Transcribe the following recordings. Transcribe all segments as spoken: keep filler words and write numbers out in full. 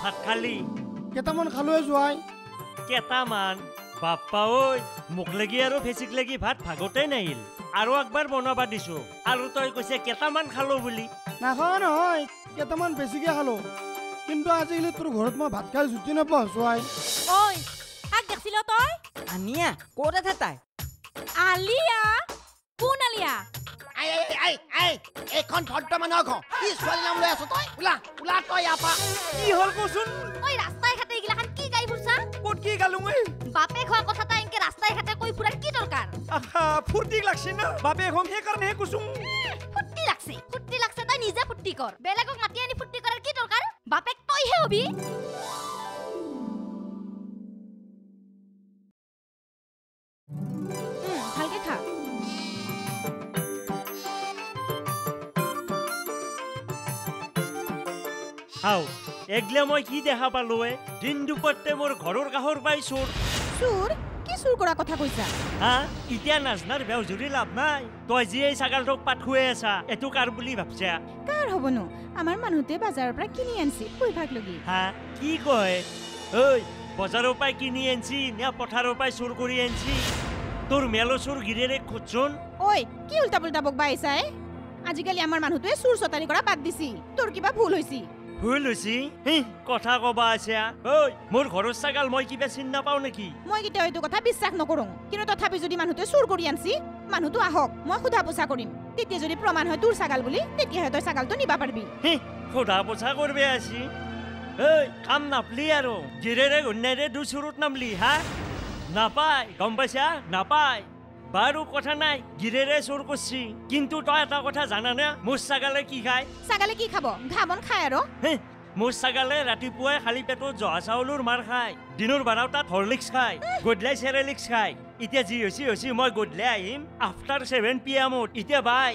ভাত খালি কেইটামান খালোৱে যোৱাই কেইটামান বাপ্পা ঐ মোক লাগি আৰু ফেচিক লাগি ভাত ভাগতেই নাহিল আৰু একবাৰ বনাবা দিছো আৰু তই কৈছে কেইটামান খালো বুলি নাখাওঁ নহয় কেইটামান বেছিকে খালো কিন্তু আজিকালি তোৰ ঘৰত মই ভাত খাই জুতি নাপাওঁ যোৱাই ঐ কাক দেখছিল তই আনিয়া ক'ত আছে তাই আলিয়া কোন আলিয়া আই আই আই আই এখন ভদ্ৰ মানুহৰ ঘৰ কি ছোৱালী নাম লৈ আছ তই ওলা ওলা তই ইয়াৰ পৰা কি হ'ল কচোন ঐ ৰাস্তাই ঘাটে এইগিলাখান কি গাই ফুৰছা ক'ত কি গালো মই বাপে খোৱা কথা তাই এনকে ৰাস্তাই ঘাটে কৈ ফুৰাৰ কি দৰকাৰ আহা ফুৰ্তি লাগছে না বাবে এখন সেইকাৰণে কৈছো ফুৰ্তি লাগছে ফুৰ্তি লাগছে তই নিজে ফুৰ্তি কৰ বেলেগক মাতি আনি ফুৰ্তি কৰাৰ কি দৰকাৰ বাপেক তইহে হবি ভালকে খা হাও এগলে মই কি দেখা পালো এ দিন দুপৰতে মোৰ ঘৰৰ কাষৰ পাই চোৰ চুৰ কি চুৰ কৰা কথা কৈছা হা এতিয়া নাজনাৰ বেও জুৰি লাভ নাই তই যি এই ছাগালটোক পাত খুৱাই আছা এইটো কাৰ বুলি ভাবছা কাৰ হ'বনো আমাৰ মানুহতে বাজাৰৰ পৰা কিনি আনছি কই ভাগ লগি হা কি কয় ঐ বজাৰৰ পৰা কিনি আনছি নে পথাৰৰ পৰা চুৰ কৰি আনছি তোৰ মেলো চুৰ গিৰেৰে খুচোন ঐ কি উল্টা পুল্টা বকবা আইছাই আজিকালি আমাৰ মানুহটোৱে চুৰ চতাৰি কৰা বাদ দিছি তোৰ কিবা ভুল হৈছি ভুল হৈছি কথা কবা আছে ঐ মোৰ ঘৰৰ ছাগাল মই কিবা চিন নাপাওঁ নেকি মই কেতিয়া এইটো কথা বিশ্বাস নকৰোঁ কিন্তু তথাপি যদি মানুহটোৱে চুৰ কৰি আনছি মানুহটো আহক মই সোধা পোছা কৰিম তেতিয়া যদি প্ৰমাণ হয় তোৰ ছাগাল বুলি তেতিয়াহে তই ছাগালটো নিবা পাৰবি সোধা পোছা কৰবে আছি ঐ কাম নাপলি আৰু গিৰেৰে ঘূৰ্ণাইৰে দু চুৰত নামলি হা নাপায় গম পাইছা নাপায় বাৰু কথা নাই গিৰেৰে চুৰ কৰছি কিন্তু তই এটা কথা জানানে মোৰ ছাগালে কি খায় ছাগালে কি খাব ঘাঁ বন খায় আৰু মোৰ ছাগালে ৰাতিপুৱাই খালী পেটত জহা চাউলৰ মাৰ খায় দিনৰ বাৰটাত হৰলিক্স খায় গধূলাই চেৰেলিক্স খায় এতিয়া যি হৈছে হৈছে মই গধূলাই আহিম আফটাৰ ছেভেন পি এমত এতিয়া বাই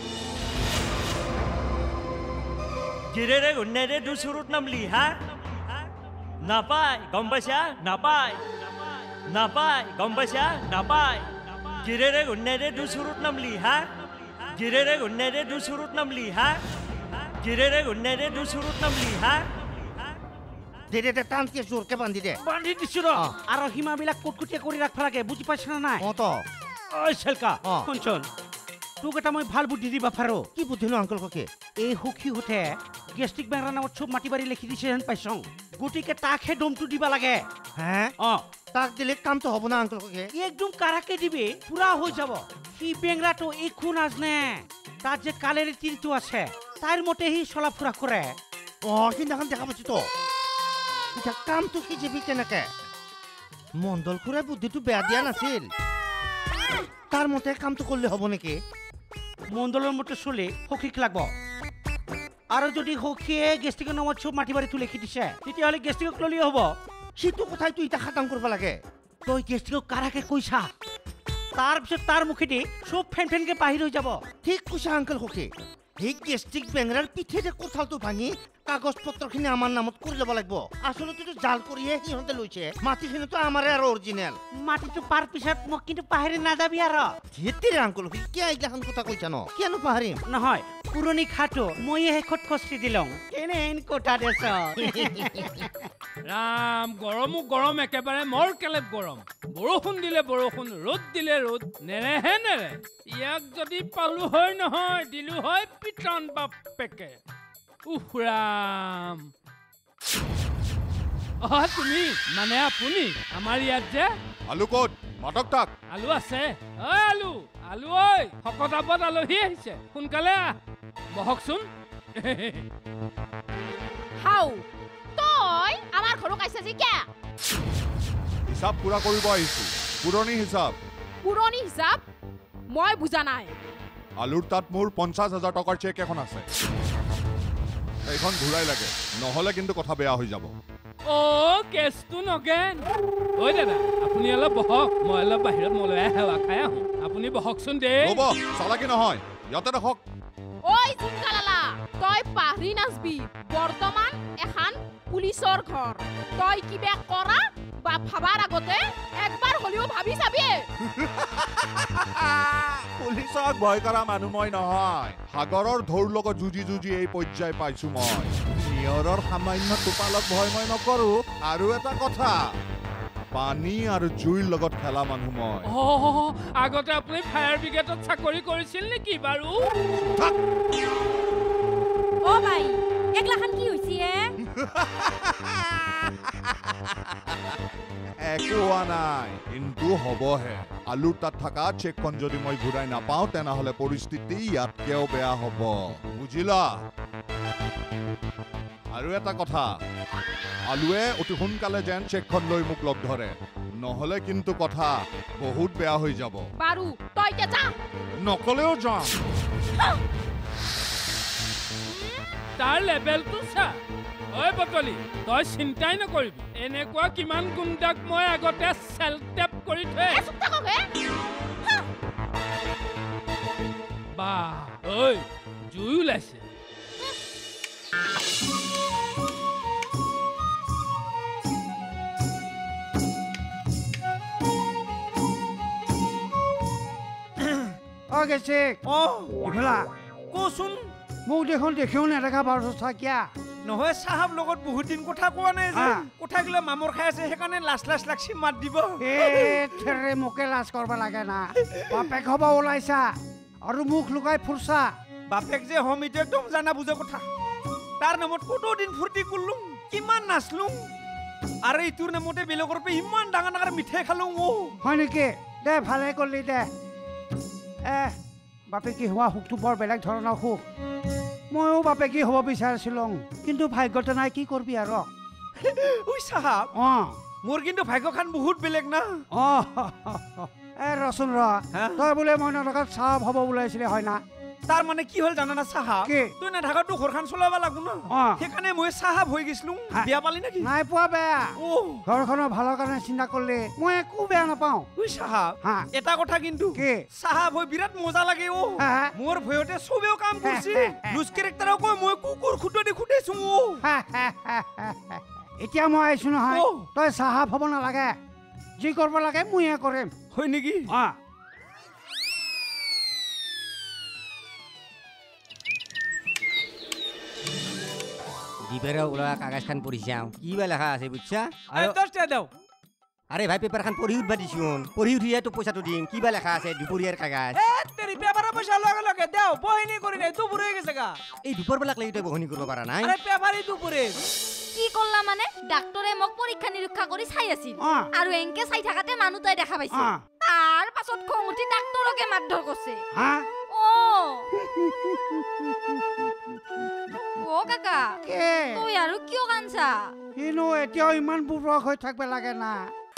গিৰেৰে ঘূৰ্ণাইৰে দু চুৰত নামলি হা নাপায় গম পাইছা নাপায় নাপায় গম পাইছা নাপায় গিৰেৰে ঘূৰ্ণাইৰে দু চুৰত নামলি হা গিৰেৰে ঘূৰ্ণাইৰে দু চুৰত নামলি হা গিৰেৰে ঘূৰ্ণাইৰে দু চুৰত নামলি হা দে দে দে টানকে জোৰকে বান্ধি দে বান্ধি দিছো ৰ আৰু সীমাবিলাক কুটকুটিয়া কৰি ৰাখবা লাগে বুজি পাইছ না নাই অ তো ঐ চেলকা শুনচোন তোক এটা মই ভাল বুদ্ধি দিবা পাৰো কি বুদ্ধি নো আংকল ককে এই সুখী হুঠে গেষ্টিক বেংৰা নামত চব মাটি বাৰী লিখি দিছে যেন পাইছ গতিকে তাকহে দমটো দিবা লাগে হে অ তাক দিলে কামটো হ'ব না আংকল ককে একদম কাৰাকে দিবি পুৰা হৈ যাব সি বেংৰাটো একো নাজনে তাত যে কালেৰে তিলটো আছে তাইৰ মতে সি চলা ফুৰা কৰে অ সিদিনাখন দেখা পাইছো তো এতিয়া কামটো কি যাবি কেনেকে মণ্ডল খুৰাই বুদ্ধিটো বেয়া দিয়া নাছিল তাৰ মতে কামটো কৰিলে হ'ব নেকি মণ্ডলৰ মতে চলে সখীক লাগব আৰু যদি সখীয়ে গেষ্টিকৰ নামত চব মাটি বাৰী লিখি দিছে তেতিয়াহ'লে গেষ্টিকক ল'লেই হ'ব সিটো কথাইতো ইটা খাটাং কৰিব লাগে তই গেষ্টিকক কাৰাকে কৈছা তাৰপিছত তাৰ মুখেদি চব ফেন ফেনকে বাহিৰ হৈ যাব ঠিক কৈছা আংকল ককে সেই গেষ্টিক বেংৰাৰ পিঠেৰে কোঠালটো ভাঙি কাগজ পত্ৰখিনি আমাৰ নামত কৰি ল'ব লাগিব আচলতেতো জাল কৰিহে সিহঁতে লৈছে মাটিখিনিতো আমাৰে আৰু অৰিজিনেল মাটিটো পাৰ পিছত মোক কিন্তু পাহৰি নাযাবি আৰু ধেতেৰে আংকল কিয় এইগিলাখন কথা কৈছা ন কিয়নো পাহৰিম নহয় পুৰণি খাটো ময়ে শেষত খস্তি দিলং কেনে এন কোঠা দেছ ৰাম গৰমো গৰম একেবাৰে মৰ কেলেপ গৰম বৰষুণ দিলে বৰষুণ ৰ'দ দিলে ৰ'দ নেৰেহে নেৰে ইয়াক যদি পালো হয় নহয় দিলো হয় পিটন বাপেকে উফ ৰাম অ তুমি মানে আপুনি আমাৰ ইয়াত যে আলু ক'ত মাতক তাক আলু আছে ঐ আলু আলু ঐ শকতাবত আলহী আহিছে সোনকালে আহ বহকচোন হাউ তই আমাৰ ঘৰক আইছা যে কিয়া হিচাপ পুৰা কৰিব আহিছো পুৰণি হিচাপ পুৰণি হিচাপ মই বুজা নাই আলুৰ তাত মোৰ পঞ্চাছ হাজাৰ টকাৰ চেক এখন আছে এইখন ঘূৰাই লাগে নহ'লে কিন্তু কথা বেয়া হৈ যাব অ কেছটো নগেন ঐ দাদা আপুনি অলপ বহক মই অলপ বাহিৰত মলয়াই সেৱা খাই আহোঁ আপুনি বহকচোন দে ৰ'ব চালাকি নহয় ইয়াতে দেখক ঐ ঝুমকালালা তই পাহৰি নাচবি বৰ্তমান এখন পুলিচৰ ঘৰ তই কিবা কৰা বা ভাবাৰ আগতে একবাৰ হ'লেও ভাবি চাবি পুলিচক ভয় কৰা মানুহ মই নহয় সাগৰৰ ঢৌৰ লগত যুঁজি যুঁজি এই পৰ্যায় পাইছো মই নিয়ৰৰ সামান্য টোপালক ভয় মই নকৰো আৰু এটা কথা পানী আৰু জুইৰ লগত খেলা মানুহ মই আগতে আপুনি ফায়াৰ ব্ৰিগেডত চাকৰি কৰিছিল নেকি বাৰু ও ভাই একলাখান কি হইছে একো হোৱা নাই কিন্তু হ'বহে আলুৰ তাত থকা চেকখন যদি মই ঘূৰাই নাপাওঁ তেনেহ'লে পৰিস্থিতি ইয়াতকেও বেয়া হ'ব বুজিলা আৰু এটা কথা আলুৱে অতি সোনকালে যেন চেকখন লৈ মোক লগ ধৰে নহ'লে কিন্তু কথা বহুত বেয়া হৈ যাব বাৰু তই কে যা নকলেও যাম তাৰ লেভেলটো চা ঐ বটলি তই চিন্তাই নকৰিবি এনেকুৱা কিমান গুণ্ডাক মই আগতে চেল টেপ কৰি থৈ বা ঐ জুই ওলাইছে অ গেছে অ ইফালা কচোন মোক দেখোন দেখিও নেদেখা বাৰু কিয়া নহয় চাহাব লগত বহুত দিন কথা কোৱা নাই যে কথা গিলা মামৰ খাই আছে সেইকাৰণে লাজ লাজ লাগছি মাত দিব এ থেৰে মোকে লাজ কৰিব লাগে না বাপেক হ'ব ওলাইছা আৰু মুখ লুকাই ফুৰছা বাপেক যে হম এইটো একদম জানা বুজা কথা তাৰ নামত কত দিন ফূৰ্তি কৰিলোঁ কিমান নাচলোঁ আৰু এইটোৰ নামতে বেলেগৰ পৰা ইমান ডাঙৰ ডাঙৰ মিঠাই খালোঁ অ হয় নেকি দে ভালে কৰিলি দে এ বাপেকি হোৱা সুখটো বৰ বেলেগ ধৰণৰ সুখ ময়ো বাপেকি হ'ব বিচাৰিছিলোঁ কিন্তু ভাগ্যতে নাই কি কৰবি আৰু ঐ চাহাব অ মোৰ কিন্তু ভাগ্যখন বহুত বেলেগ না অ এ ৰচোন ৰ তই বোলে মই নথকাত চাহাব হ'ব ওলাইছিলে হয় না তাৰ মানে কি হ'ল জানা না চাহাব কি তই নাথাকাতো ঘৰখন চলাব লাগব না সেইকাৰণে মই চাহাব হৈ গৈছিলো বিয়া পালি নেকি নাই পোৱা বেয়া অ ঘৰখনৰ ভালৰ কাৰণে চিন্তা কৰিলে মই একো বেয়া নাপাওঁ ঐ চাহাব এটা কথা কিন্তু কি চাহাব হৈ বিৰাট মজা লাগে অ মোৰ ভয়তে চবেও কাম কৰিছে লুজ কেৰেক্টাৰও কয় মই কুকুৰ খুটো দি খুটাইছো অ এতিয়া মই আহিছো নহয় তই চাহাব হ'ব নালাগে যি কৰিব লাগে মইয়ে কৰিম হয় নেকি অ দিবেৰা ওলোৱা কাগজখন পঢ়ি চাওঁ কি বা লেখা আছে বুজিছা আৰে ভাই পেপাৰখন পঢ়ি উঠবা দিছোন পঢ়ি উঠিয়ে তো পইচাটো দিম কি বা লেখা আছে দুপৰীয়াৰ কাগজ পেপাৰৰ পইচা লগে লগে দেও বহিনী কৰি নাই দুপুৰ হৈ গৈছে গা এই দুপৰবিলাক লাগি তই বহনি কৰিব পাৰা নাই পেপাৰী দুপুৰে কি করলা মানে ডাক্তরে মোক পরীক্ষা নিরীক্ষা করে চাই আছিল আর এনকে চাই থাকাতে মানুষ তাই দেখা পাইছে আর পাছত খং উঠি ডাক্তরকে মারধর করছে ও ও কাকা তুই আর কিয় কানছা ইনো এতিয়াও ইমান বুবক হৈ থাকবে লাগে না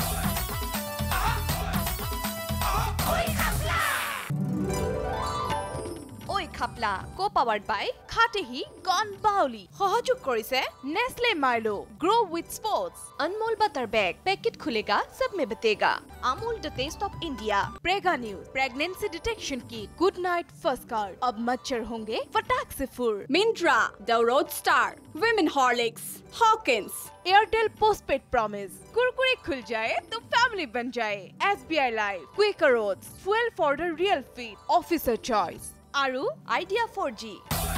Oi Khapla, co-powered by Khatehi Gone Bauli. সহযোগ কৰিছে Nestle Milo, Grow with Sports, Anmol Butter Bag, packet खुलेगा सब में बतेगा. Amul the taste of India. Prega News, pregnancy detection kit, good night first card. अब मच्छर होंगे फटाक से फुर. Mindra, the road star, Women Horlicks, Hawkins, Airtel postpaid promise. Kurkure खुल जाए तो फैमिली बन जाए. S B I Live, Quaker Oats, fuel for the real feed. Officer choice. আৰু আইডিয়া four G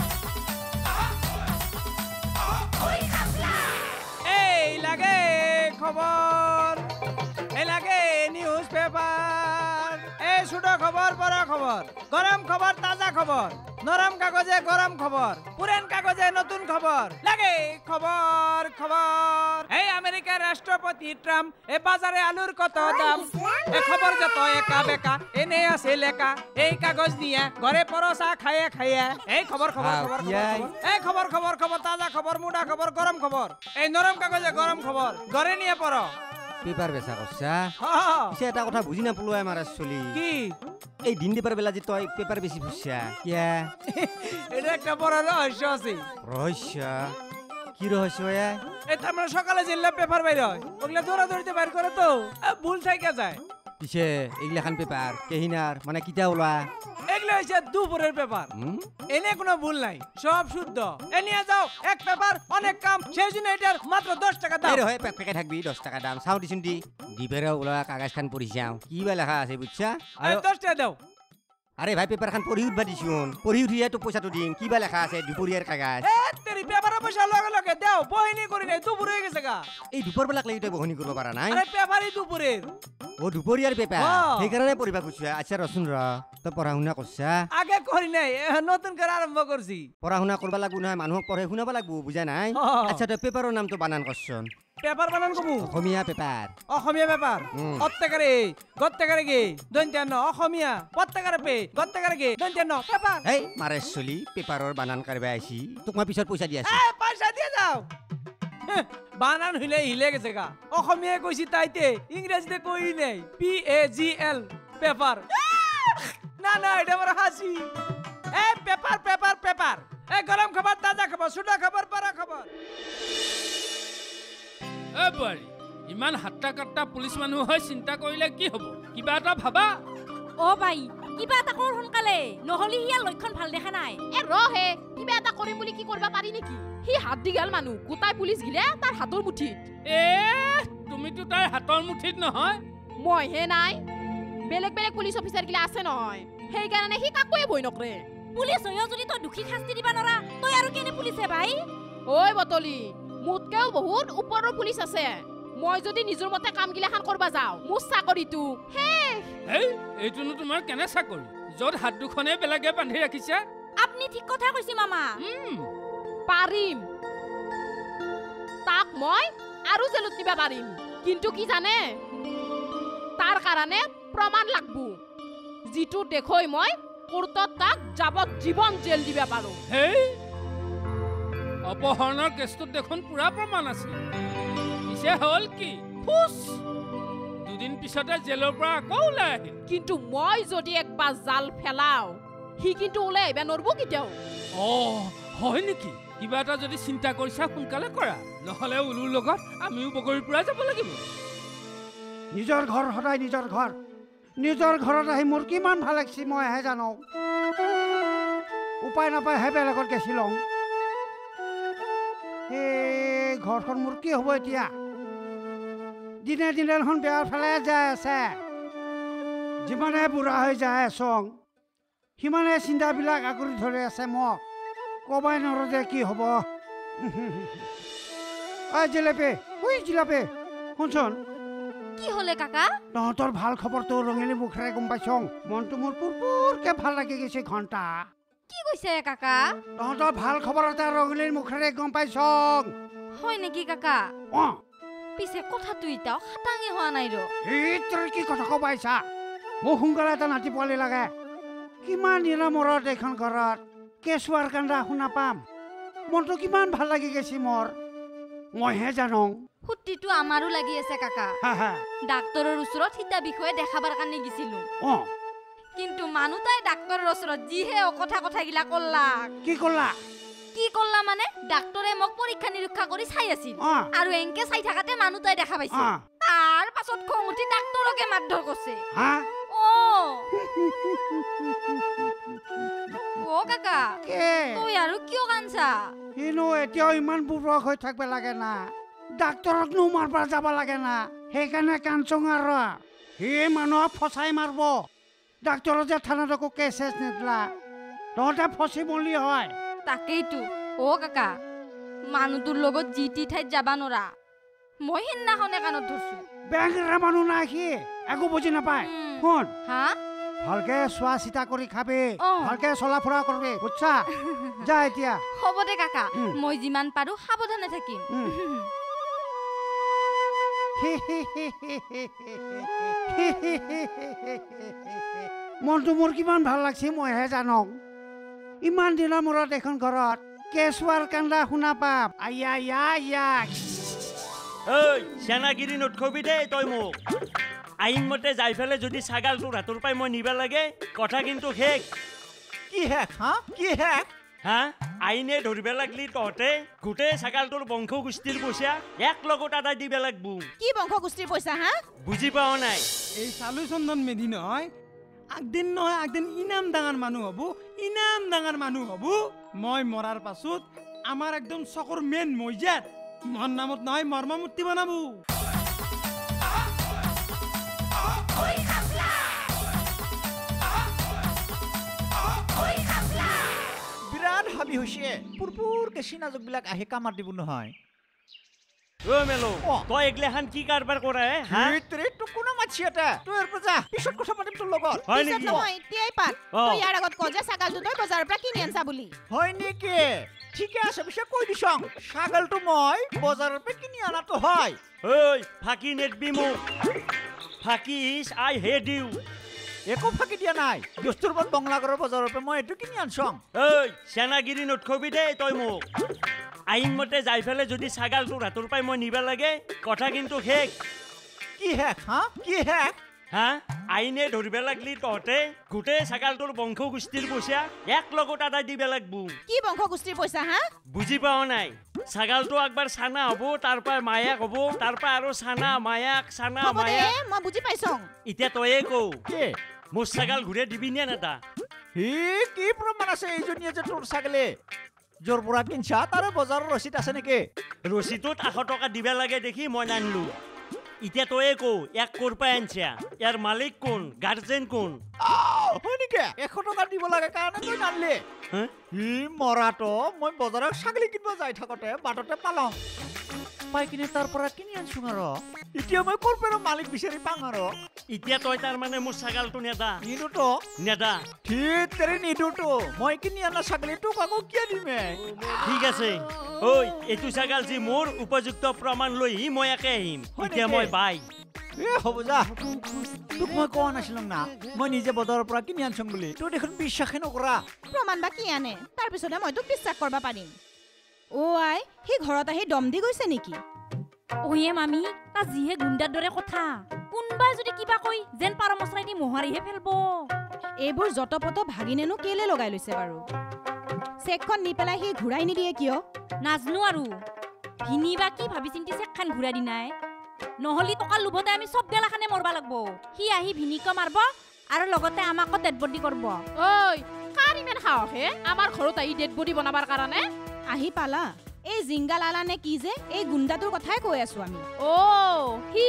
এই লাগে খবর এই লাগে নিউজ পেপার এই ছোট খবর বড় খবর গরম খবর তাজা খবর নরম কাগজে গরম খবর পুরান কাগজে নতুন খবর লাগে খবর খবর এই আমেরিকার রাষ্ট্রপতি ট্রাম্প এ বাজারে আলুর কত দাম এ খবর যত একা বেকা এনে আছে লেখা এই কাগজ নিয়ে ঘরে পরসা খাইয়ে খাইয়ে এই খবর খবর খবর এই খবর খবর খবর তাজা খবর মুডা খবর গরম খবর এই নরম কাগজে গরম খবর ঘরে নিয়ে পড়ো পেপার বেচা করছা পিছে এটা কথা বুঝি না পলো আমার চলি কি এই দিন দিপার বেলা যে তই পেপার বেশি বুঝছা কিয়া এটা একটা বড় রহস্য আছে রহস্য কি রহস্য এটা আমরা সকালে জিল্লা পেপার বাইর হয় ওগুলা দৌড়া দৌড়িতে বাইর করে তো ভুল থেকে যায় পিছে এইগিলাখান পেপার কেহিনার মানে কিতা ওলা এগুলো হচ্ছে দুপুরের পেপার এনে কোনো ভুল নাই সব শুদ্ধ এ নিয়ে যাও এক পেপার অনেক কাম সেই জন্য এটার মাত্র দশ টাকা দাম হয় পেক পেকে থাকবি দশ টাকা দাম চাও দিছুন দি দিবেরা ওলা কাগজ খান পড়ি যাও কি বা লেখা আছে বুঝছা দশ টাকা দাও আরে ভাই পেপারখান পঢ়ি উঠবা দিছোন পঢ়ি উঠিয়ে তো পইচাটো দিম কিবা লেখা আছে দুপৰীয়াৰ কাগজ এ তেৰি পেপাৰৰ পইচা লগে লগে দেও বহিনী কৰি নাই দুপুৰ হৈ গৈছে গা এই দুপৰ বেলাক লাগি তই বহনি কৰিব পাৰা নাই আৰে পেপাৰই দুপুৰেৰ ও দুপৰীয়াৰ পেপাৰ সেইকাৰণে পঢ়িবা খুজিছা আচ্ছা ৰচোন ৰ তই পঢ়া শুনা কৰছা আগে কৰি নাই নতুন কৰি আৰম্ভ কৰছি পঢ়া শুনা কৰিব লাগব নহয় মানুহক পঢ়ে শুনাব লাগব বুজা নাই আচ্ছা তই পেপাৰৰ নামটো বানান কৰছন পেপার বানান কমু অসমীয়া পেপার অসমীয়া পেপার অত্যাকারে গত্যাকারে গে দন্ত্যান্ন অসমীয়া পত্যাকারে পে গত্যাকারে গে দন্ত্যান্ন পেপার এই মারে চলি পেপাৰৰ বানান কৰিব আইছি তোক মই পিছত পইচা দি আছি এ পইচা দিয়ে যাও বানান হইলে হিলে গেছে গা অসমীয়া কইছি তাইতে ইংরেজিতে কই নাই P A G L paper না না এটা বড় হাসি এ পেপার পেপার পেপার এ গরম খবর তাজা খবর সুডা খবর পারা খবর এ বাৰি ইমান হাত্তা কাট্টা পুলিচ মানুহ হৈ চিন্তা কৰিলে কি হ'ব কিবা এটা ভাবা ও ভাই কিবা এটা কৰ সোনকালে নহলি হিয়াৰ লক্ষণ ভাল দেখা নাই এ ৰহে কিবা এটা কৰিম বুলি কি কৰিব পাৰি নেকি হি হাত দিগাল মানুহ গোটাই পুলিচ গিলে তাৰ হাতৰ মুঠিত এ তুমিতো তাইৰ হাতৰ মুঠিত নহয় মই হে নাই বেলেগ বেলেগ পুলিচ অফিচাৰ গিলা আছে নহয় সেইকাৰণে হি কাকোৱে ভয় নকৰে পুলিচ হৈও যদি তই দুখী শাস্তি দিবা নৰা তই আৰু কেনে পুলিচে ভাই ঐ বতলি মোতকেও বহুত ওপৰৰ পুলিচ আছে মই যদি নিজৰ মতে কাম গিলাখান কৰবা যাওঁ মোৰ চাকৰিটো শেষ এই এইটোনো তোমাৰ কেনে চাকৰি য'ত হাত দুখনে বেলেগে বান্ধি ৰাখিছে আপুনি ঠিক কথা কৈছে মামা পাৰিম তাক মই আৰু জেলত দিবা পাৰিম কিন্তু কি জানে তাৰ কাৰণে প্ৰমাণ লাগব যিটো দেখৈ মই কোৰ্টত তাক যাৱজ্জীৱন জেল দিবা পাৰো হেই অপহৰণৰ কেছটোত দেখোন পুৰা প্ৰমাণ আছিল পিছে হ'ল কি ফুচ দুদিন পিছতে জেলৰ পৰা আকৌ ওলাই আহিল কিন্তু মই যদি একবাৰ জাল ফেলাও সি কিন্তু ওলাই আহিব নৰব কেতিয়াও অ হয় নেকি কিবা এটা যদি চিন্তা কৰিছা সোনকালে কৰা নহলে উলুৰ লগত আমিও বগৰীৰ পৰা যাব লাগিব নিজৰ ঘৰ সদায় নিজৰ ঘৰ নিজৰ ঘৰত আহি মোৰ কিমান ভাল লাগছি মইহে জানো উপায় নাপায় হে বেলেগত গেছিলং এই ঘৰখন মোৰ কি হ'ব এতিয়া দিনে দিনে এখন বেয়াৰ ফালে যাই আছে যিমানে বুঢ়া হৈ যায় চং সিমানে চিন্তাবিলাক আগুৰি ধৰি আছে মোক ক'বাই নোৱাৰো যে কি হ'ব ঐ জিলাপি ঐ জিলাপি শুনচোন কি হলে কাকা তহঁতৰ ভাল খবৰটো ৰঙিলী মুখেৰে গম পাইছং মনটো মোৰ পুৰপুৰকে ভাল লাগি গৈছে ঘণ্টা কি কৈছে কাকা তহঁতৰ ভাল খবৰ এটা ৰঙিলীৰ মুখেৰে গম পাইছং হয় নেকি কাকা অ পিছে কথাটো ইটাও খাটাঙে হোৱা নাই ৰ এই তই কি কথা ক'ব আহিছা মোক সোনকালে এটা নাতি পোৱালি লাগে কিমান নিৰামৰত এইখন ঘৰত কেঁচুৱাৰ কান্দা শুনা পাম মনটো কিমান ভাল লাগি গৈছে মোৰ মইহে জানো ফুটিটো আমাৰো লাগি আছে কাকা ডাক্তৰৰ ওচৰত সিটা বিষয়ে দেখাবাৰ কাৰণে গিছিলো অ কিন্তু মানুহ তাই ডাক্তৰৰ ওচৰত যিহে কথা কথা গিলা কল্লা কি কল্লা কি কল্লা মানে ডাক্তৰে মোক পৰীক্ষা নিৰীক্ষা কৰি চাই আছিল আৰু এনকে চাই থাকাতে মানুহ তাই দেখা পাইছে তাৰ পাছত খং উঠি ডাক্তৰকে মাৰধৰ কৰিছে হা ও ও কাকা তই আৰু কিয় কানছা ইনো এতিয়াও ইমান বুৰ্বক হৈ থাকবে লাগে না ডাক্তৰকনো মাৰবা যাব লাগে না সেইকাৰণে কাঞ্চং আৰু সি মানুহক ফচাই মাৰব ডাক্তৰৰ যে থানাত একো কেছেছ নিদিলা তহঁতে ফচি মলি হয় তাকেইতো অ কাকা মানুহটোৰ লগত জি টি ঠাইত যাবা নৰা মই সিদিনাখনে কাণত ধৰছো বেংগৰা মানুহ নাই সি একো বুজি নাপায় শুন হা ভালকে চোৱা চিতা কৰি খাবি ভালকে চলা ফুৰা কৰবি বুজছা যা এতিয়া হ'ব দে কাকা মই যিমান পাৰো সাৱধানে থাকিম মনটো মোৰ কিমান ভাল লাগছে মইহে জানো ইমান দিনৰ মূৰত এখন ঘৰত কেঁচুৱাৰ কান্দা শুনা পাম আয়া ইয়া ইয়া ঐ সেনাগিৰি নটখবি দেই তই মোক আইন মতে যাই ফেলে যদি ছাগাল তোৰ হাতৰ পাই মই নিবা লাগে কথা কিন্তু শেষ কি শেষ হা কি শেষ হা আইনে ধৰিব লাগলি তহঁতে গোটেই ছাগালটোৰ বংশ গোষ্ঠীৰ পইচা এক লগত আদায় দিব লাগব কি বংশ গোষ্ঠীৰ পইচা হা বুজি পাও নাই এই চালু চন্দন মেধি নহয় আগদিন নহয় আগদিন ইনাম ডাঙৰ মানুহ হব ইনাম ডাঙৰ মানুহ হব মই মৰাৰ পাছত আমাৰ একদম চকৰ মেইন মইজাত মোৰ নামত নহয় মৰ্মা মূৰ্তি বনাব হাবি হৈছে পুৰপুৰকে চিনাজকবিলাক আহি কামাৰ দিব নহয় ও মেলো তই এগলেখান কি কাৰবাৰ কৰে হা ভিতৰে তো কোনা মাছি এটা তুই এৰ পজা পিছত কথা পাতিম তোৰ লগত হয় পিছত নেকি নহয় এতিয়াই পাত তই ইয়াৰ আগত ক যে ছাগালটো তই বজাৰৰ পৰা কিনি আনছা বুলি হয় নেকি ঠিকে আছে পিছে কৈ দিছং ছাগলটো মই বজাৰৰ পৰা কিনি আনাটো হয় ঐ ফাকি নেটবি মোক ফাকিস আই হেড ইউ একো ফাকি দিয়া নাই দস্তুৰবাদ বংলাগৰৰ বজাৰৰ পৰা মই এইটো কিনি আনছং ঐ সেনাগিৰি নটখবি দে তই মোক আইন মতে যাই ফেলে যদি ছাগাল তোৰ হাতৰ পাই মই নিবা লাগে কথা কিন্তু শেষ কি হেক হা কি হেক হা আইনে ধৰিব লাগলি তহঁতে গোটেই ছাগাল তোৰ বংশ গোষ্ঠীৰ পইচা এক লগত আদায় দিব লাগব কি বংশ গোষ্ঠীৰ পইচা হা বুজি পাও নাই ছাগালটো একবাৰ চানা হ'ব তাৰ পৰা মায়াক হ'ব তাৰ পৰা আৰু চানা মায়াক চানা হ'ব দে মায়াক মই বুজি পাইছং এতিয়া তয়ে কও কি মোৰ ছাগাল ঘূৰে দিবি নে নেতা হি কি প্ৰমাণ আছে এইজনীয়ে যে তোৰ ছাগলে জোৰ পৰা কিনছা তাৰে বজাৰৰ ৰচিদ আছে নেকি ৰচিদত এশ টকা দিবা লাগে দেখি মই নানলো এতিয়া তয়ে কও এক কোৰ পাই আনছা ইয়াৰ মালিক কোন গাৰ্জেন কোন হয় নেকি এশ টকা দিব লাগে কাৰণে তই নানলি হি মৰাটো মই বজাৰত ছাগলী কিনিব যাই থাকোতে বাটতে পালং পাই কিনে তাৰ পৰা কিনি আনছো আৰু এতিয়া মই ক'ৰ পৰা মালিক বিচাৰি পাং আৰু এতিয়া তই তাৰ মানে মোৰ ছাগালটো নেদা নিদুটো নেদা ঠিক তেৰি নিদুটো মই কিনি আনা ছাগলী তোক আকৌ কিয় দিমে ঠিক আছে ঐ এইটো ছাগাল যি মোৰ উপযুক্ত প্ৰমাণ লৈ হি মই একে আহিম এতিয়া মই বাই এ হ'ব যা তোক মই কোৱা নাছিলো না মই নিজে বজাৰৰ পৰা কিনি আনছং বুলি তোৰ দেখোন বিশ্বাসে নকৰা প্ৰমাণ বা কি আনে তাৰপিছতে মই তোক বিশ্বাস কৰিব পাৰিম অ আই সি ঘৰত আহি দম দি গৈছে নেকি ওয়ে মামি তা জিহে গুণ্ডাৰ দৰে কথা কোনবাই যদি কিবা কই যেন পাৰ মছলাই দি মোহাৰিহে ফেলব এইবোৰ যতপত ভাগিনেনো কেলে লগাই লৈছে বাৰু চেকখন নি পেলাই সি ঘূৰাই নিদিয়ে কিয় নাজনো আৰু ভিনি বা কি ভাবি চিন্তি চেকখান ঘূৰাই দি নাই নহলি টকা লোভতে আমি সব গেলাখানে মৰবা লাগব সি আহি ভিনিক মাৰব আৰু লগতে আমাকো ডেড বডি কৰব ঐ কাৰ ইমান সাহস হে আমাৰ ঘৰত আহি ডেড বডি বনাবার কাৰণে আহি পালা এই জিংগা লালা নে কি যে এই গুণ্ডাটোৰ কথাই কৈ আছো আমি অ হি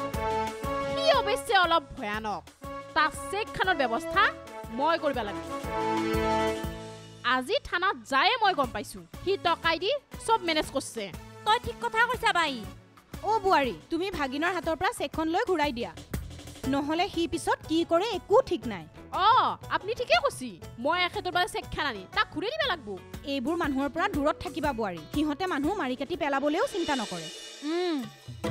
হি অৱশ্যে অলপ ভয়ানক তাৰ চেকখনৰ ব্যৱস্থা মই কৰিব লাগে আজি থানাত যায় মই গম পাইছো সি টকাই দি সব মেনেজ কৰছে তই ঠিক কথা কৈছা বাই অ বুৱাৰী তুমি ভাগিনৰ হাতৰ পৰা চেকখন লৈ ঘূৰাই দিয়া নহলে সি পিছত কি কৰে একো ঠিক নাই অ আপনি ঠিকে কৈছি মই এখেতৰ পৰা চেকখান আনি তাক ঘূৰাই দিব লাগব এইবোৰ মানুহৰ পৰা দূৰত থাকিবা বুৱাৰী সিহঁতে মানুহ মাৰি কাটি পেলাবলেও চিন্তা নকৰে উম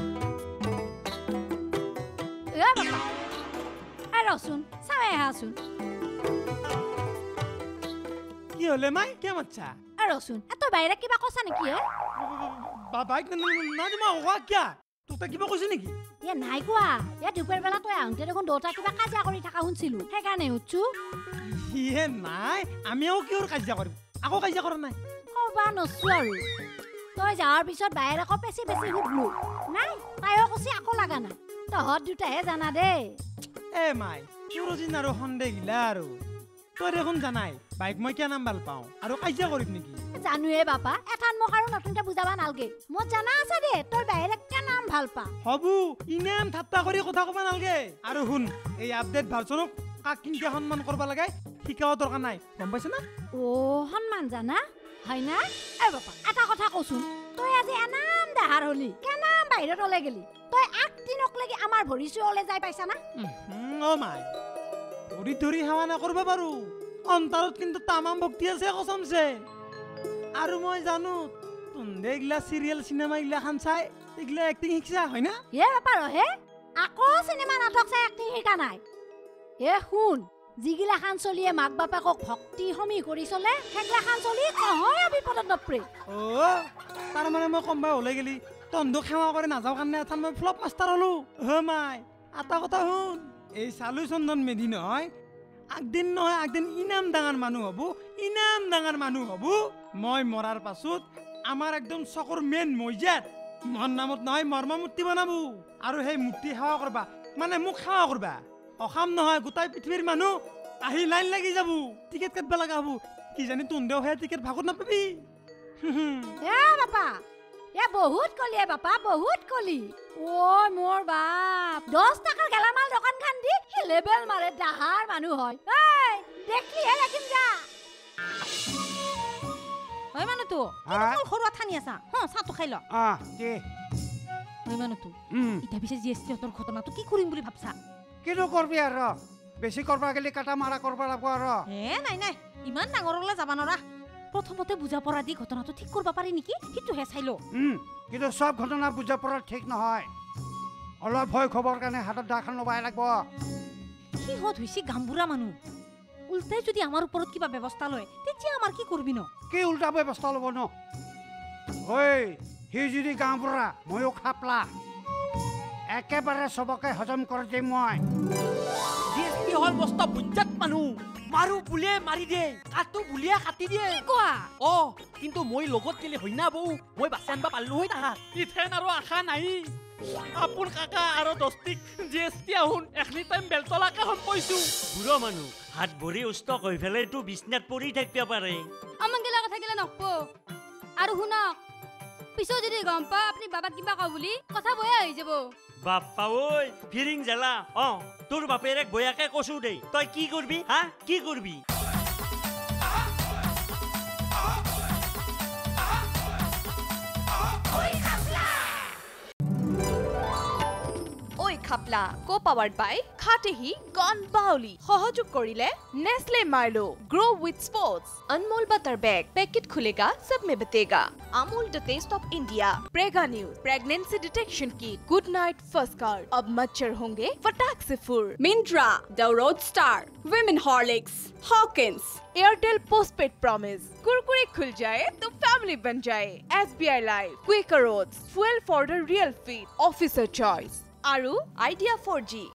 এ বাবা এ ৰচোন চাই আহাচোন কি হলে মাই কে মাচ্ছা এ ৰচোন এত বাইরে কিবা কছা নেকি হে বাবাই না তোমা ওয়া কিয়া তোতা কিবা কৈছে নেকি এ নাই কোৱা এ দুপৰ বেলা তই আহোঁতে দেখোন দুটা কিবা কাজিয়া কৰি থকা শুনছিলো সেইকাৰণে উঠছো ইয়ে নাই আমিও কিয়ৰ কাজিয়া কৰিম আকৌ কাজিয়া কৰা নাই কবা নছো আৰু তই যাৱাৰ পিছত বাইরে আকৌ পেছি পেছি সুধলো নাই তাইও কৈছি আকৌ লাগা নাই তহঁত দুটাহে জানা দেই এ মাই কিৰজিন আৰু সন্দেহ গিলা আৰু তই দেখোন জানাই বাইক মই কিয় নাম ভাল পাওঁ আৰু কাজিয়া কৰিম নেকি জানুৱে বাপা এঠান মোক আৰু নতুনকে বুজাবা নালগে মই জানা আছে দে তোৰ বাহিৰে কে নাম ভাল পা হবু ইনাম ঠাট্টা কৰি কথা কবা নালগে আৰু শুন এই আপডেট ভাৰ্চনক কাক কিনকে সন্মান কৰবা লাগে শিকাও দৰকাৰ নাই গম পাইছ না ও সন্মান জানা হয় না এ বাপা এটা কথা কওঁচোন তই আজি এনাম দেহাৰ হলি কেনাম বাহিৰত ওলাই গেলি তই আগ দিনক লাগি আমাৰ ভৰি চুৱলে যাই পাইছা না অ মাই ধৰি ধৰি হাৱা না কৰবা পাৰো অন্তৰত কিন্তু তামাম ভক্তি আছে কসমছে আৰু মই জানো তুন্দে ইগলা সিরিয়াল সিনেমা ইগলা খান চাই ইগলা এক্টিং শিকছা হয় না এ বাপা ৰহে আকৌ সিনেমা নাটক চাই এক্টিং শিকা নাই এ শুন জিগিলা খান চলিয়ে মাক বাপেকক ভক্তি সমী কৰি চলে সেগলা খান চলি কহয় বিপদত নপৰে ও তাৰ মানে মই কমবা ওলাই গেলি তন্দু খেৱা কৰি নাযাও কাৰণে এথান মই ফ্লপ মাষ্টাৰ হলো হ মাই আটা কথা শুন এই চালু চন্দন মেধি নহয় আগদিন নহয় আগদিন ইনাম ডাঙৰ মানুহ হব ইনাম ডাঙৰ মানুহ হব মই মৰাৰ পাছত আমাৰ একদম চকৰ মেন মইজাত মন নামত নহয় মৰ্মা মূৰ্তি বনাবো আৰু সেই মূৰ্তি সেৱা কৰবা মানে মোক সেৱা কৰবা অখাম নহয় গোটাই পৃথিৱীৰ মানুহ আহি লাইন লাগি যাব টিকেট কাটবা লগা হব কি জানি তুন্দেও সেই টিকেট ভাগত নাপাবি এ বাপা এ বহুত কলি এ বাপা বহুত কলি ও মোর বাপ দশ টাকার গেলামাল দোকান খান দি লেবেল মারে ডাহার মানুষ হয় এই দেখলি হে লাগিম যা ঐ মানুহটো হা? কিমান খৰুৱা ঠানি আছা হ চাহটো খাই ল আহ দে ঐ মানুহটো উম ইটা পিছে জি এছ টি হতৰ ঘটনাটো কি কৰিম বুলি ভাবছা কিনো কৰবি আৰু বেছি কৰবা গেলি কাটা মাৰা কৰবা লাগব আৰু এ নাই নাই ইমান ডাঙৰলৈ যাবা নৰা প্ৰথমতে বুজা পৰা দি ঘটনাটো ঠিক কৰিব পাৰি নেকি সিটোহে চাই ল উম কিন্তু সব ঘটনা বুজা পৰা ঠিক নহয় অলপ ভয় খবৰ কাৰণে হাতত দাখন লবাই লাগব সিহঁত হৈছে গাম্বুৰা মানুহ উল্টাই যদি আমাৰ ওপৰত কিবা ব্যৱস্থা লয় তেতিয়া আমাৰ কি কৰবি ন কি উল্টা ব্যৱস্থা ল'ব ন ঐ সি যদি গাঁওবুঢ়া ময়ো খাপলা একেবাৰে চবকে হজম কৰি দিম মই জিএসটি হল মস্ত বুজ্জাত মানুহ মাৰু বুলিয়ে মাৰি দে কাটো বুলিয়ে কাটি দিয়ে কোৱা অ কিন্তু মই লগত গেলে হয় না বৌ মই বাছি আনবা পাৰলো হয় না ইথেন আৰু আশা নাই আপোন কাকা আৰু দস্তিক জিএসটি আহুন এখনি টাইম বেলতলাকে হম কৈছো বুঢ়া মানুহ হাত ভৰি উষ্টক হৈ ফেলে তো বিছনাত পৰি থাকিব পাৰে আমাক গেলা কথা গেলা নকব আৰু শুনক পিছত যদি গম পা আপুনি বাবাক কিবা কওঁ বুলি কথা বয়া হৈ যাব বাপ্পা ঐ ফিৰিং জেলা অ তোৰ বাপেৰেক বয়াকে কচু দে তই কি কৰবি হা কি কৰবি ঐ খাপলা কো পাৱাৰ্ড বাই খাটেহি গন বাউলি সহযোগ কৰিলে Nestle Milo grow with sports Anmol butter bag packet खुलेगा सब में बतेगा Amul the taste of India Prega news pregnancy detection kit good night first card अब मच्छर होंगे फटाक से फुर Myntra the roadster women Horlicks Hawkins Airtel postpaid promise Kurkure खुल जाए तो फैमिली बन जाए SBI life Quikr roads fuel for the real feet officer choice आरु आइडिया फोर जी